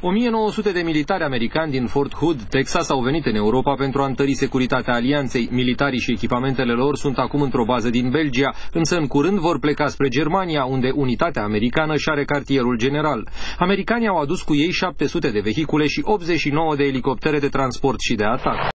1900 de militari americani din Fort Hood, Texas, au venit în Europa pentru a întări securitatea alianței. Militarii și echipamentele lor sunt acum într-o bază din Belgia, însă în curând vor pleca spre Germania, unde unitatea americană și are cartierul general. Americanii au adus cu ei 700 de vehicule și 89 de elicoptere de transport și de atac.